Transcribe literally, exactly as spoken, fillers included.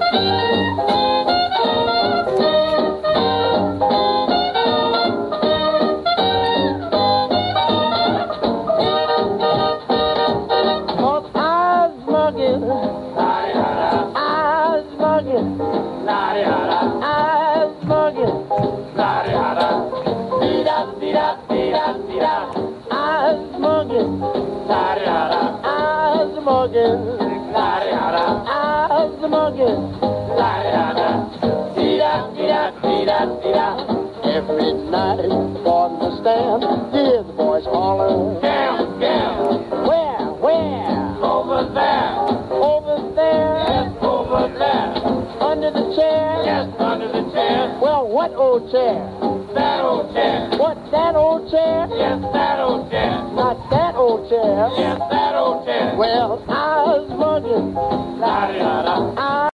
Every night on the stand, you hear the boys holler, Gam, gam, where, where? over there, Over there, yes, over there, under the chair. yes, under the chair, Well, what old chair? that old chair, What, that old chair? yes, that old chair, Not that old chair. yes, that old chair, Well, I was mugging. la-di-da-da. I